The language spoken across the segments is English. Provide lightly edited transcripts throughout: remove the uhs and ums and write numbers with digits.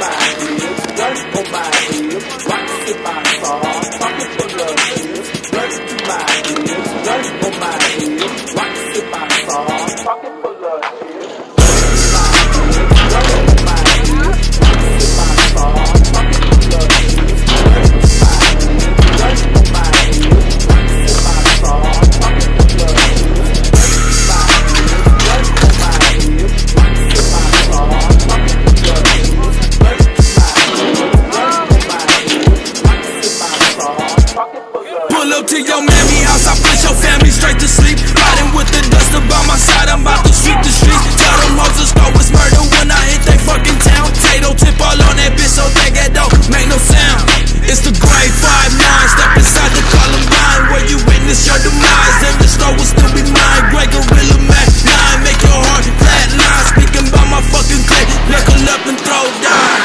To your mammy house, I put your family straight to sleep. Riding with the duster by my side, I'm about to sweep the streets. Tell them hoes to go, it's murder when I hit they fucking town. Tato tip all on that bitch so they get don't make no sound. It's the grade 5-9, step inside the Columbine, where you witness your demise, and the star will still be mine. Grey Gorilla Mac 9, make your heart flatline. Speaking about my fucking clip, knuckle up and throw down.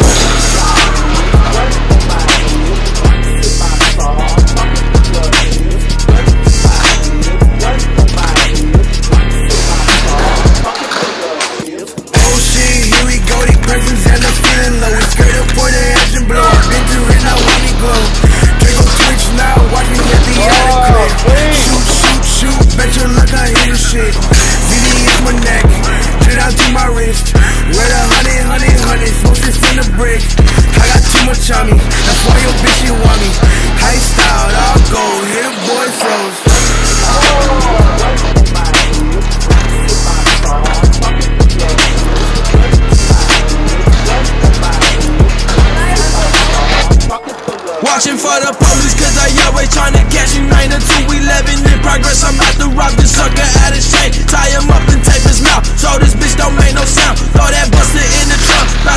On me. That's why your bitch you want me. High style, I'll go, hit a boy froze. Watching for the police cause they always tryna catch me. 9 to 211 in progress, I'm about to rob this sucker at his chain. Tie him up and tape his mouth, so this bitch don't make no sound. Throw that buster in the trunk.